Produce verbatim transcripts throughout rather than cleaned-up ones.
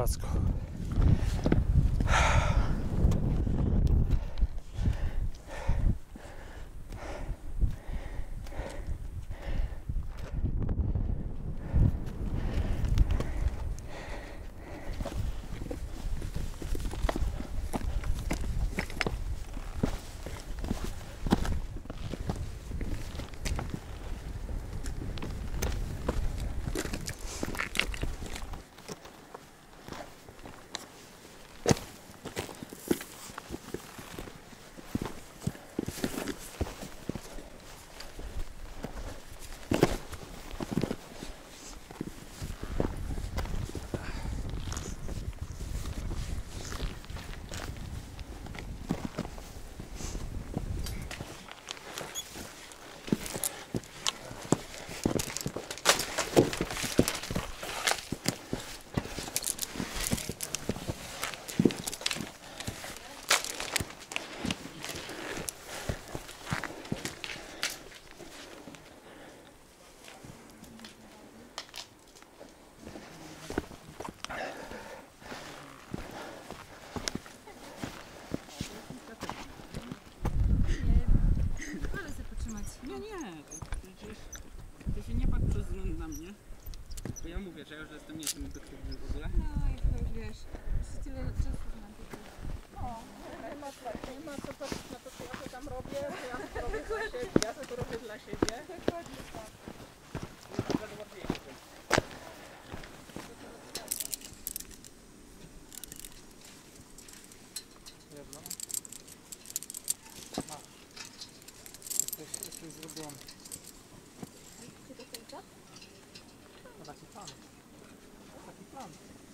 kozacko. Nie, nie, to przecież ty się nie patrz przez wzgląd na mnie. Bo ja mówię, że ja już jestem nie tym obiektywnym w ogóle. No i to już wiesz, już tyle czasu znam tutaj. No, nie ma, nie ma co patrzeć na to, co ja to tam robię, że ja to robię dla siebie, ja to robię dla siebie. Dokładnie tak. Jedno. Masz. Jesteś, jesteś zrobiony. Czy to końca? No taki plan. Taki plan.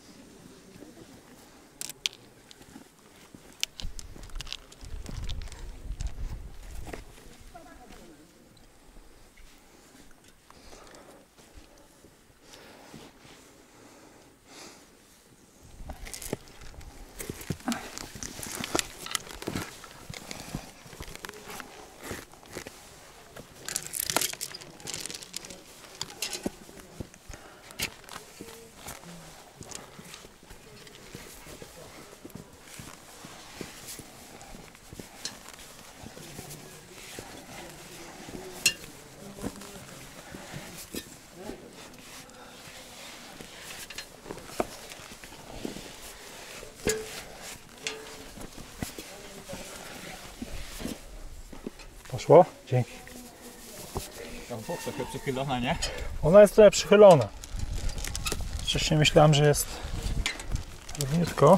Poszło? Dzięki. Tam po trochę przychylona, nie? Ona jest trochę przychylona. Wcześniej myślałem, że jest równiutko,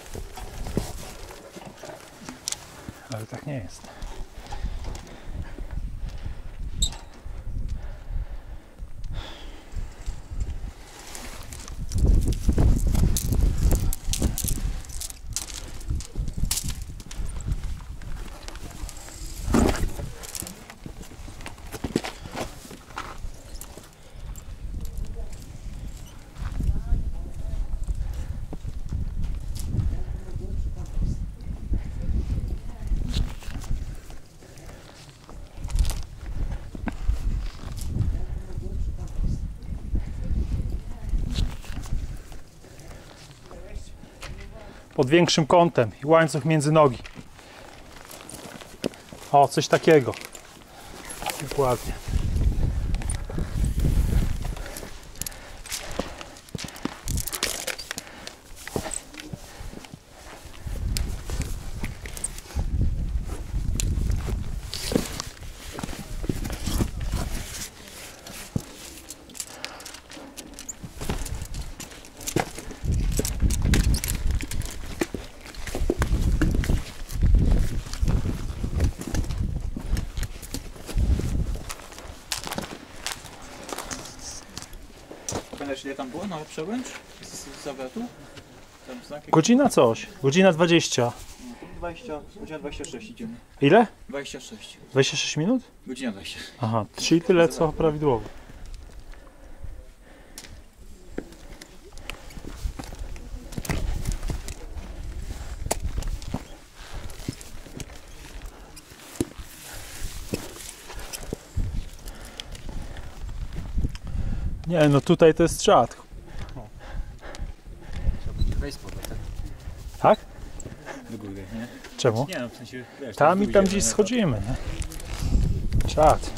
ale tak nie jest. Pod większym kątem i łańcuch między nogi. O, coś takiego. Dokładnie. Pamiętasz ile tam było na przełęcz? Z zawrotu? Tam znaki? Godzina coś. Godzina dwadzieścia. dwadzieścia, godzina dwadzieścia sześć idziemy. Ile? dwadzieścia sześć. dwadzieścia sześć minut? Godzina dwadzieścia. Aha, czyli tyle co prawidłowo. Nie, no tutaj to jest czad. Weź Tak? Do góry, nie? Czemu? Nie no, w sensie, wiesz, Tam i tam gdzieś gdzieś schodzimy, nie? Czad.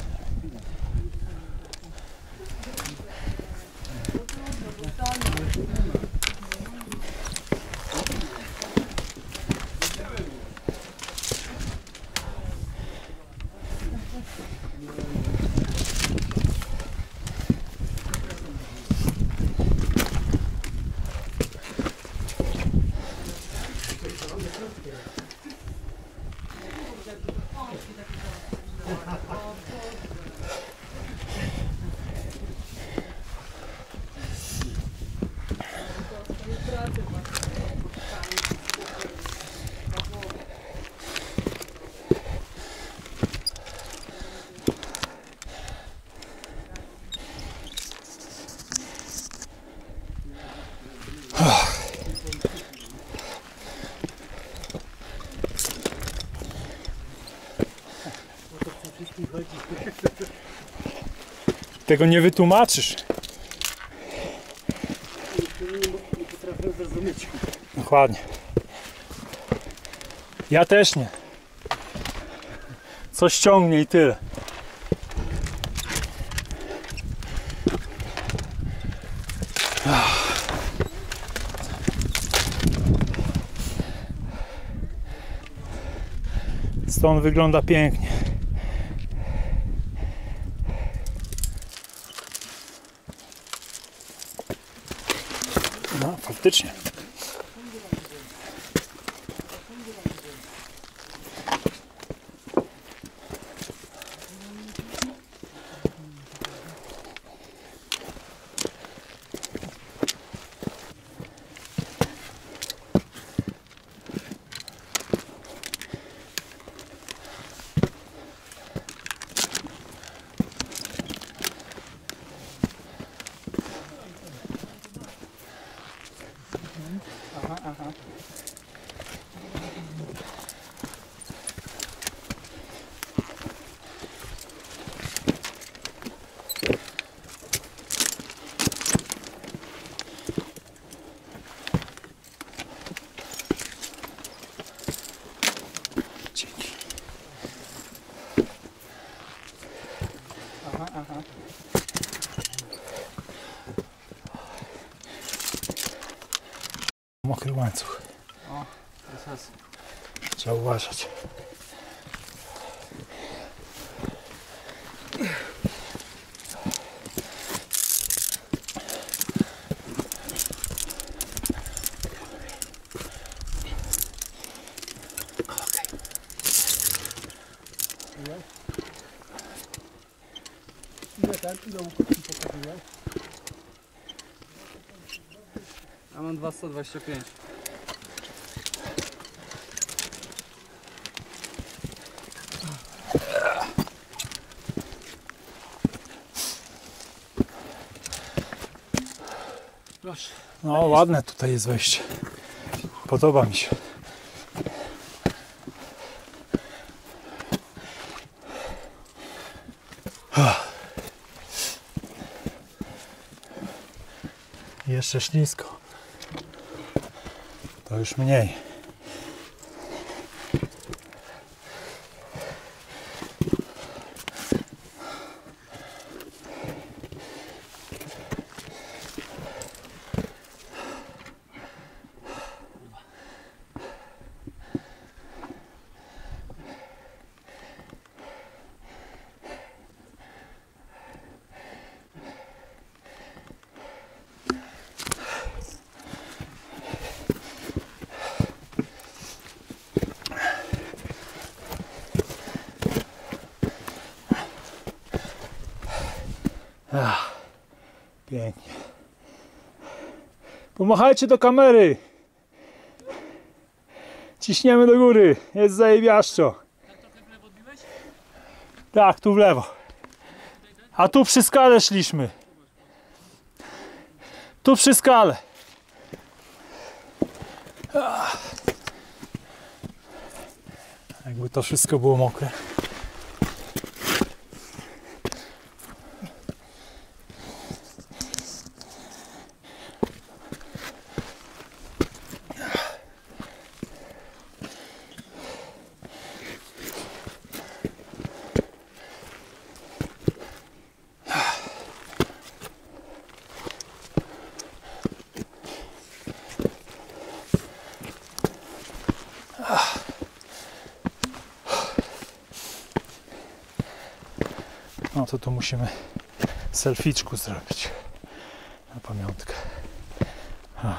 Tego nie wytłumaczysz. Nie potrafię zrozumieć. Dokładnie. Ja też nie. Coś ciągnie i tyle. Stąd wygląda pięknie. No, faktycznie. Aha, aha. Dzięki. Aha, aha. Mokry łańcuch. O, teraz. Trzeba uważać. Ile tak? Ile łukowski pokazuje? Ja mam dwa sto dwadzieścia pięć. Proszę. No ładne tutaj jest wejście. Podoba mi się. Jeszcze ślisko. To już mniej. Ach, pięknie. Pomachajcie do kamery. Ciśniemy do góry. Jest zajebiaszczo. Tak trochę w lewo odbiłeś? Tak, tu w lewo. A tu przy skale szliśmy. Tu przy skale. Ach. Jakby to wszystko było mokre. No to tu musimy selficzku zrobić na pamiątkę. O.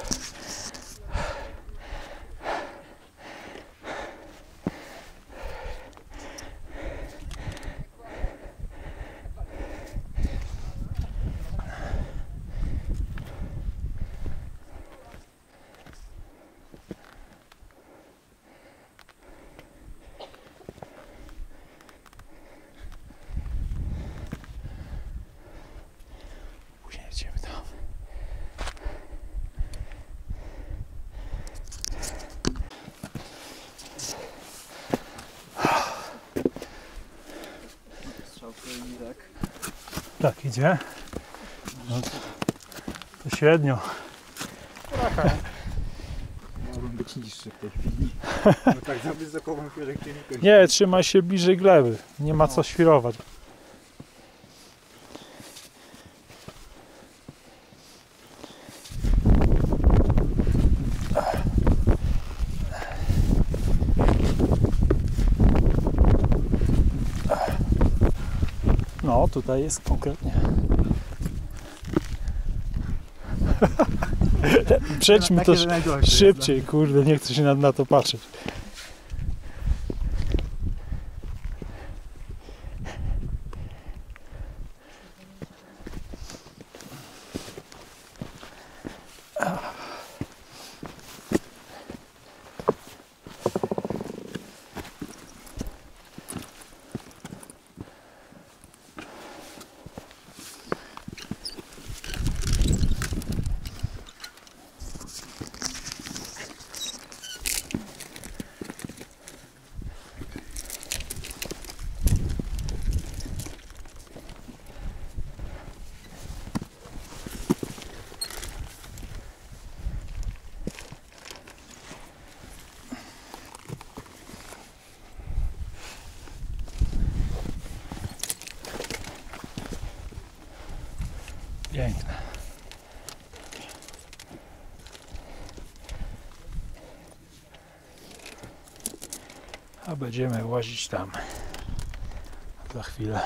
Później jedziemy tam. Strzałkę i tak. Tak idzie. No, to średnio. Mogą być niższe w tej chwili. No tak za wysoko mam się, że nie Nie, trzymaj się bliżej gleby. Nie ma co świrować. No, tutaj jest konkretnie. Przejdźmy to sz- szybciej, kurde, nie chcę się na, na to patrzeć. Piękne. A będziemy łazić tam za chwilę.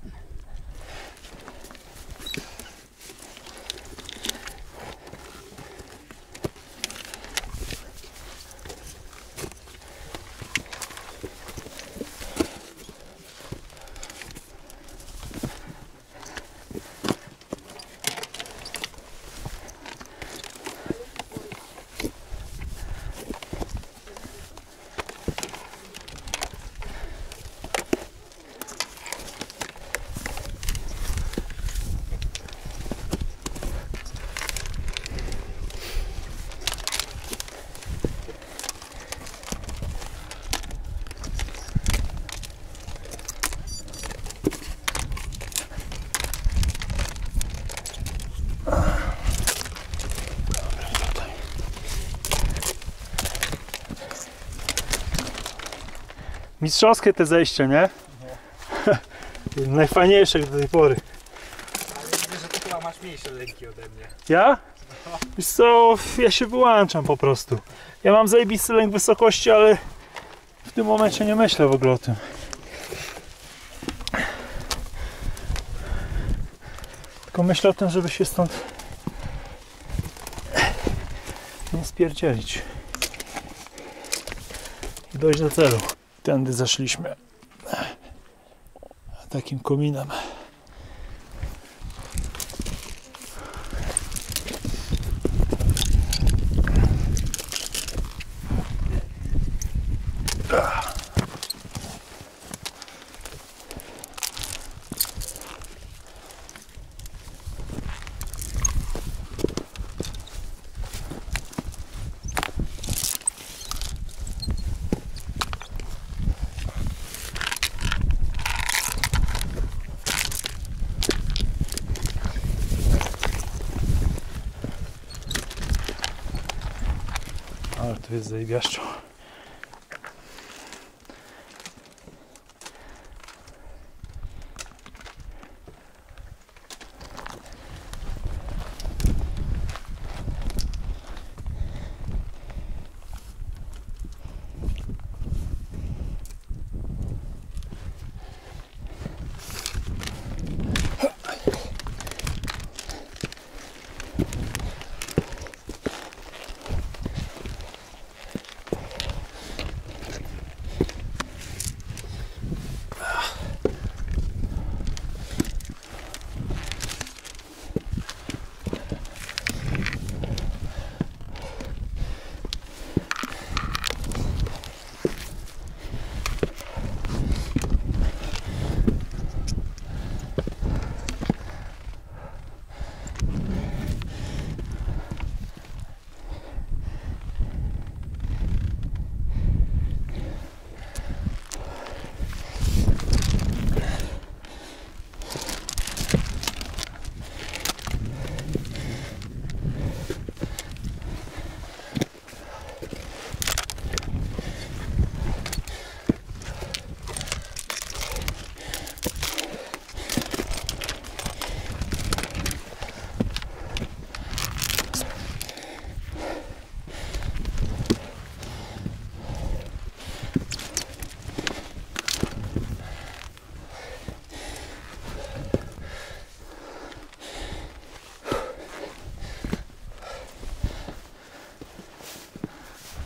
Mistrzowskie te zejście, nie? Najfajniejsze do tej pory. Ale widzę, że ty chyba masz mniejsze lęki ode mnie. Ja? Wiesz co, ja się wyłączam po prostu. Ja mam zajebisty lęk wysokości, ale w tym momencie nie myślę w ogóle o tym. Tylko myślę o tym, żeby się stąd nie spierdzielić i dojść do celu. Tędy zeszliśmy takim kominem. Ale tu jest zajebiaszczo.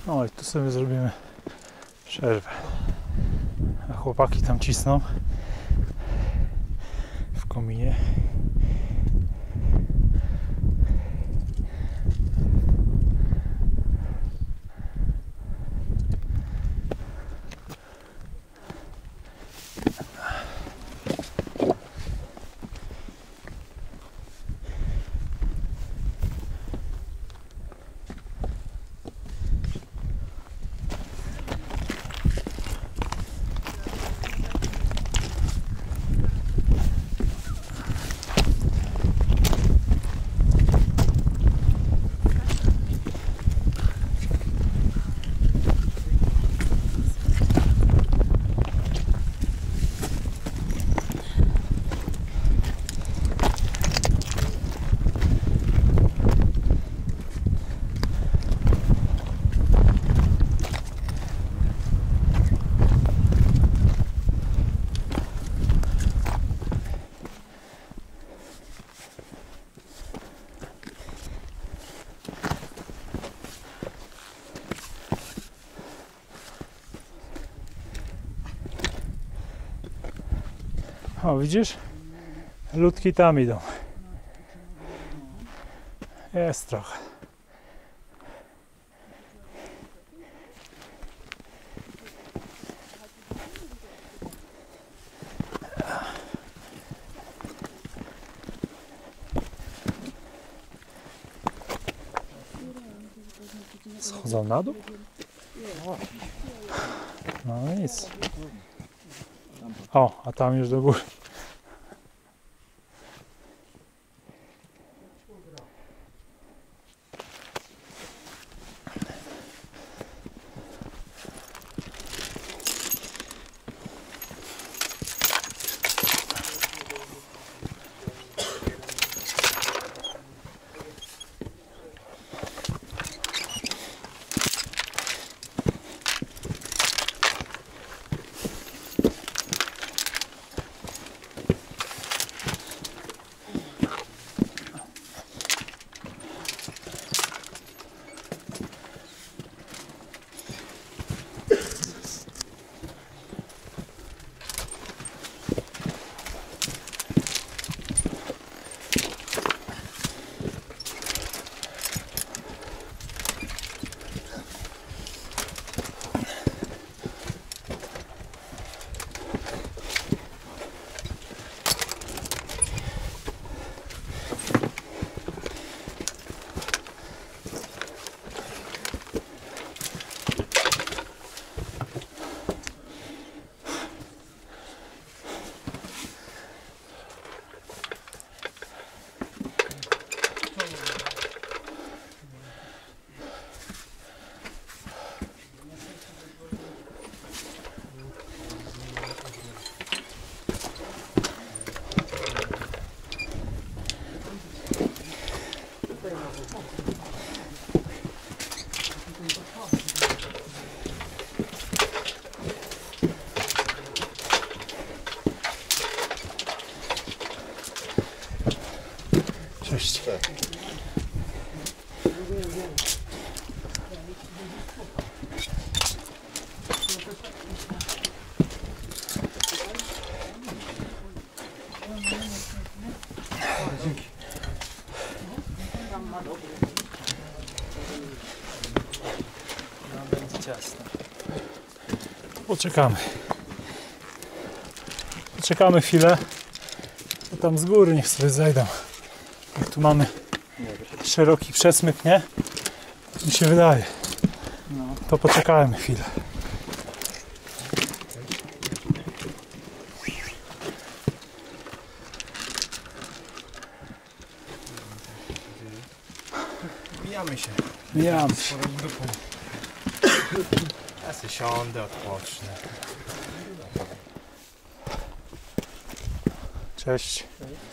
No i tu sobie zrobimy przerwę. A chłopaki tam cisną w kominie. O, widzisz? Ludki tam idą. Jest trochę. Schodzą na dół? No nic. O, a tam już do góry. Cześć. Poczekamy. Poczekamy chwilę. To tam z góry niech sobie zejdą. Jak tu mamy szeroki przesmyk, nie? Mi się wydaje. To poczekajmy chwilę. Mijamy się. Mijamy się. Ja sobie siądę, odpocznę. Cześć.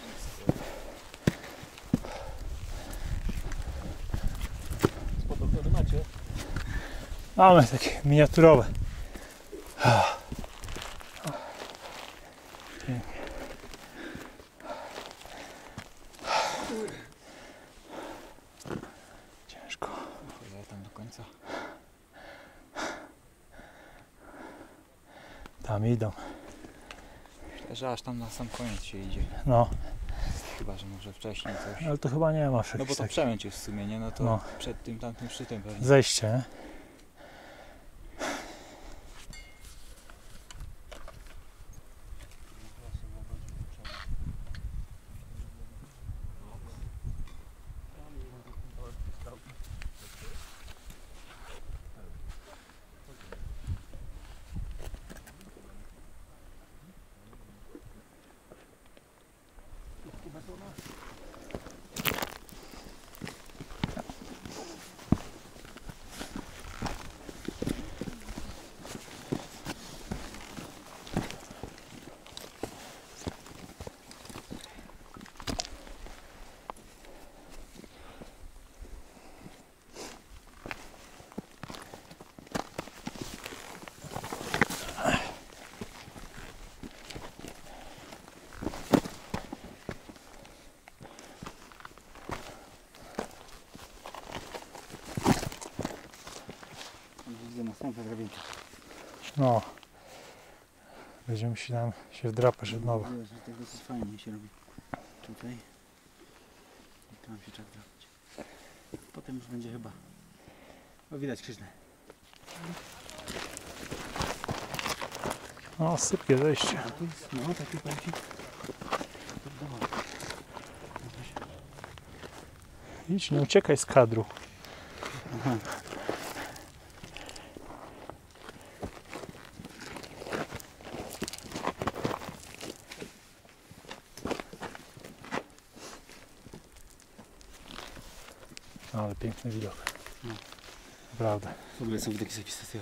Spadochrony macie? Mamy takie miniaturowe. Pięknie. Ciężko. Ja tam do końca. Tam idą. Że aż tam na sam koniec się idzie. No, Chyba, że może wcześniej coś. ale to chyba nie masz No bo jakichś to takich przemęć jest w sumie, nie? No to No. przed tym tamtym szczytem pewnie. zejście, nie? Widzę następne drabinki. No. Będziemy się tam się wdrapać od nowa. Widzę, że tego dosyć fajnie się robi. Tutaj. I tam się trzeba drapać. Potem już będzie chyba... O, widać krzyżne. No, sypkie zejście. A tu jest, no taki powiem ci. To domowy. Idź, nie uciekaj z kadru. Aha. Ale piękny widok. No. Naprawdę. W ogóle są widoki zapisane.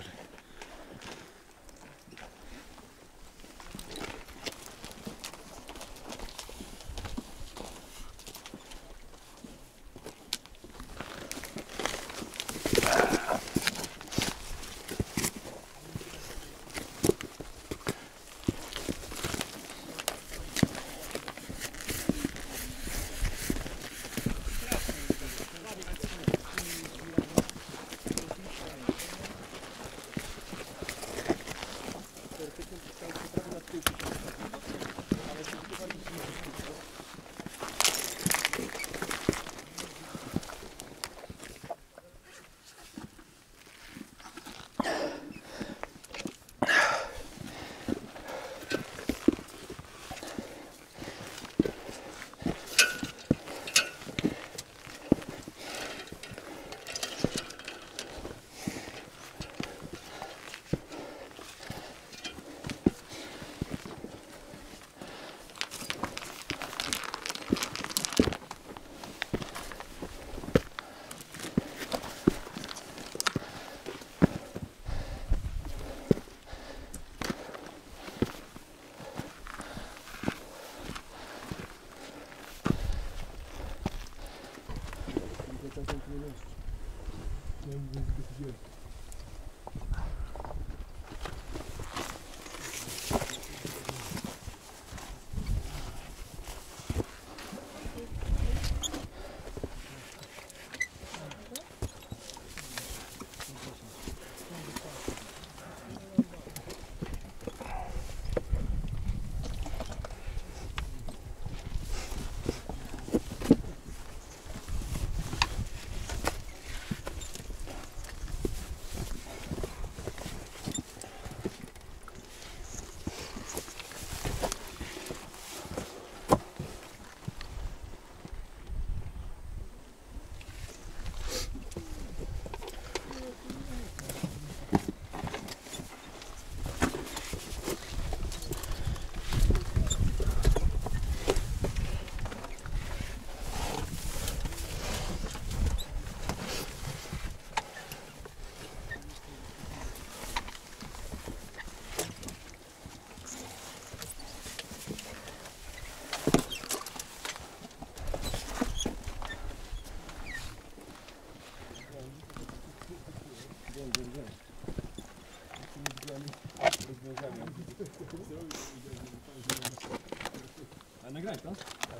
A nagraj to? Tak.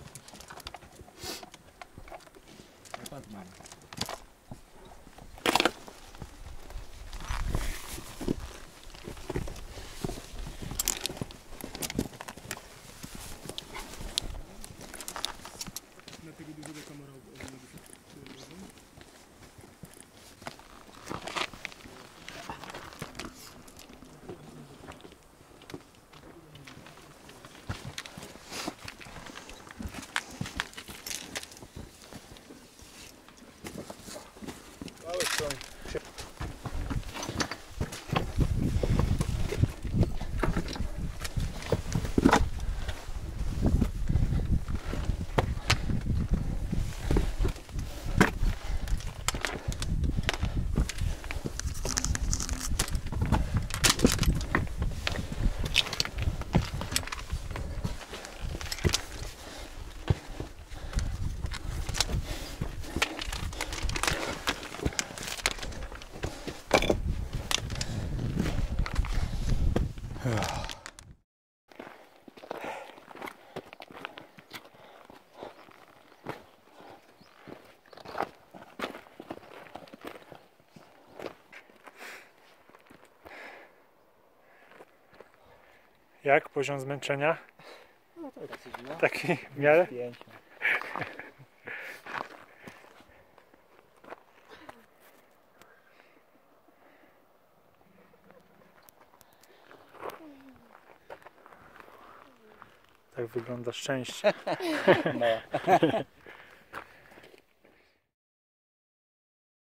Patrz, mam. Jak poziom zmęczenia? No to tak sobie, no. Taki w miarę? Pięć. Tak wygląda szczęście. No.